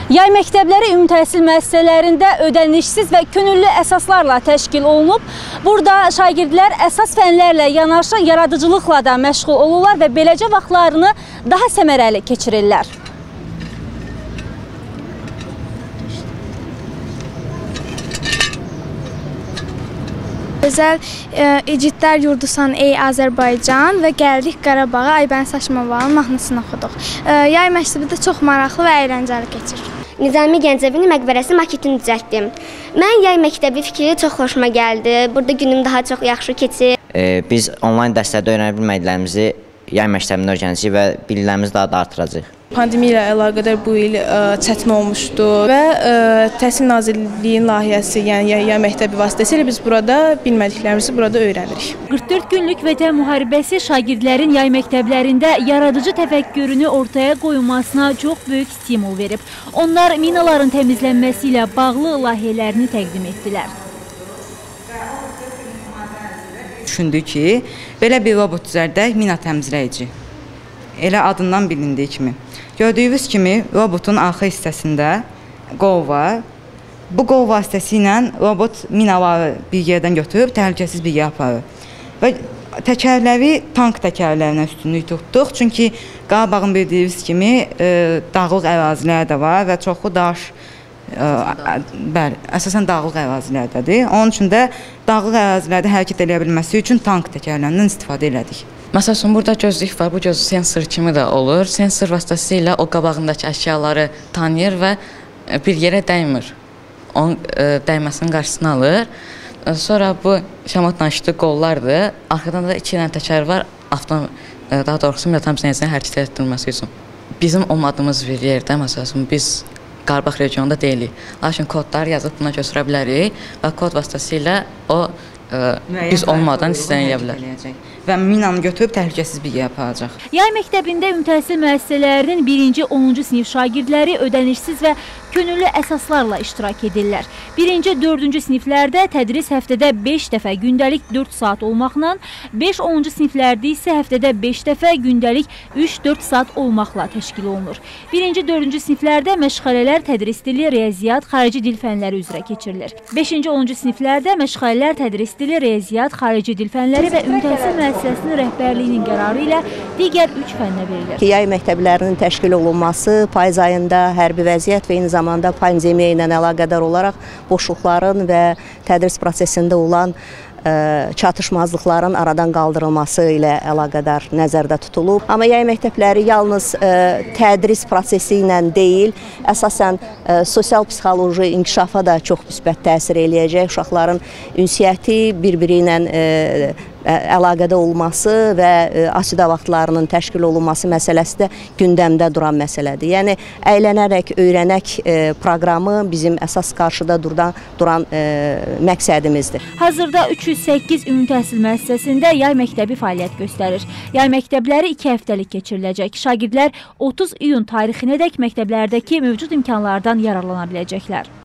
Yay məktəbləri ümumi təhsil müəssisələrində ödənişsiz və könüllü əsaslarla təşkil olunub. Burada şagirdlər əsas fənlərlə yanaşı yaradıcılıqla da məşğul olurlar və beləcə vaxtlarını daha səmərəli keçirirlər. Özəl İgidlər Yurdusan ey Azərbaycan və gəldik Qarabağa Aybəniz Haşimovaların mahnısını oxuduq. Yay məktəbi də çox maraqlı və əyləncəli keçir. Nizami Gəncəvinin məqbərəsi maketini düzəltdim. Mən yay məktəbi fikri çox xoşuma gəldi. Burada günüm daha çox yaxşı keçir. Biz onlayn dərslərdə öyrənə bilmədiklərimizi yay məktəbində öyrənəcəyik və biliklərimizi daha da artıracağıq. Pandemiya ilə əlaqədar bu il çətin olmuşdu və Təhsil Nazirliyinin layihəsi, yəni yay məktəbi vasitəsilə biz burada bilmədiklərimizi burada öyrənirik. 44 günlük Vətən müharibəsi şagirdlərin yay məktəblərində yaradıcı təfəkkürünü ortaya qoyulmasına çox böyük stimul verib. Onlar minaların təmizlənməsi ilə bağlı layihələrini təqdim etdilər. Düşündük ki, belə bir robot düzəldək, mina təmizləyici. Elə adından bilindiyi kimi. Gördüyünüz kimi robotun arxa hissəsində qol var. Bu qol vasitəsilə robot minaları bir yerdən götürüb təhlükəsiz bir yer aparır. Və təkərləri tank təkərlərinə üstünlük tutduq. Çünki Qarabağın bildiyiniz kimi dağlıq ərazilər də var və çoxu daş, bəli, əsasən dağlıq ərazilərdədir. Onun üçün də dağlıq ərazilərdə hərəkət edə bilməsi üçün tank təkərlərindən istifadə elədik. Məsəl üçün, burada gözlük var, bu göz sensor kimi də olur. Sensor vasitəsilə o qabağındakı əşyaları tanıyır və bir yerə dəymir. Onun dəyməsinin qarşısını alır. Sonra bu şamatla işli qollardır. Arxadan da 2 dənə təkər var, daha doğrusu mina təmizləyicini hərəkət etdirməsi üçün. Bizim olmadığımız bir yerdə, məsəl üçün, biz Qarabağ regionunda deyilik. Lakin kodlar yazıb buna götürə bilərik və kod vasitəsilə o biz olmadan istənə bilər. Və minanı götürüb təhlükəsiz bir yer aparacaq. Yay məktəbində ümumi təhsil müəssisələrinin 1-ci, 10-cu sinif şagirdləri ödənişsiz və könüllü əsaslarla iştirak edirlər. 1-ci, 4-cü siniflərdə tədris həftədə 5 dəfə gündəlik 4 saat olmaqla, 5-10-cu siniflərdə isə həftədə 5 dəfə gündəlik 3-4 saat olmaqla təşkil olunur. 1-ci, 4-cü siniflərdə məşğələlər tədris dili, riyaziyyat, xarici dil fənləri üzrə keçirilir. 5-ci, 10-cu siniflərdə məşğələlər tədris dili, riyaziyyat, xarici dil fənləri və ümumi təhsil müəssisəsinin rəhbərliyinin qərarı ilə digər 3 fənnə verilir. Yay məktəblərinin təşkil olunması payız ayında hərbi vəziyyət və eyni zamanda pandemiya ilə əlaqədar olaraq boşluqların və tədris prosesində olan çatışmazlıqların aradan qaldırılması ilə əlaqədar nəzərdə tutulub. Amma yay məktəbləri yalnız tədris prosesi ilə deyil, əsasən sosial-psixoloji inkişafa da çox müsbət təsir eləyəcək. Uşaqların ünsiyyəti, bir-biri ilə əlaqədə olması və asudə vaxtlarının təşkil olunması məsələsi də gündəmdə duran məsələdir. Yəni, əylənərək öyrənək proqramı bizim əsas qarşıda duran məqsədimizdir. Hazırda 308 ümumi təhsil müəssisəsində yay məktəbi fəaliyyət göstərir. Yay məktəbləri 2 həftəlik keçiriləcək. Şagirdlər 30 iyun tarixinədək məktəblərdəki mövcud imkanlardan yararlana biləcəklər.